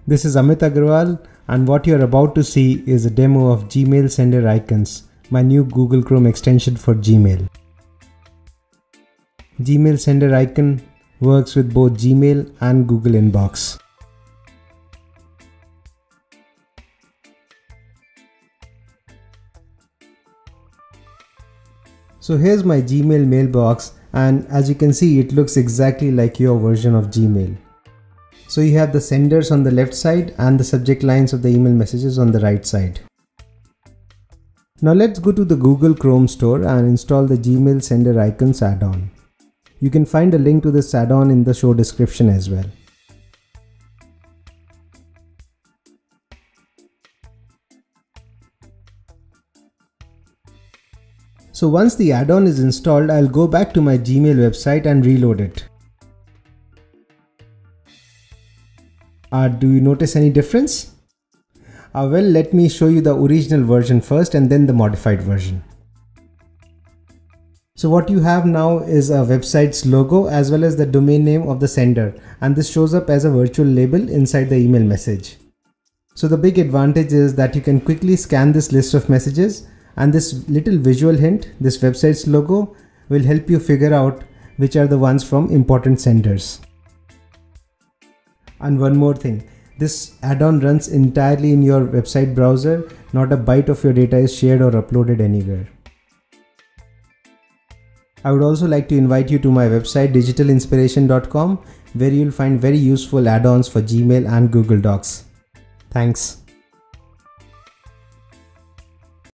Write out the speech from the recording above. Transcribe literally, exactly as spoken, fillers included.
This is Amit Agarwal, and what you're about to see is a demo of Gmail Sender Icons, my new Google Chrome extension for Gmail. Gmail Sender Icon works with both Gmail and Google Inbox. So here's my Gmail mailbox, and as you can see, it looks exactly like your version of Gmail. So you have the senders on the left side and the subject lines of the email messages on the right side. Now let's go to the Google Chrome store and install the Gmail Sender Icons add-on. You can find a link to this add-on in the show description as well. So once the add-on is installed, I'll go back to my Gmail website and reload it. Uh, do you notice any difference? Uh, well, let me show you the original version first and then the modified version. So what you have now is a website's logo as well as the domain name of the sender, and this shows up as a virtual label inside the email message. So the big advantage is that you can quickly scan this list of messages, and this little visual hint, this website's logo, will help you figure out which are the ones from important senders. And one more thing, this add-on runs entirely in your website browser, not a byte of your data is shared or uploaded anywhere. I would also like to invite you to my website digital inspiration dot com, where you'll find very useful add-ons for Gmail and Google Docs. Thanks.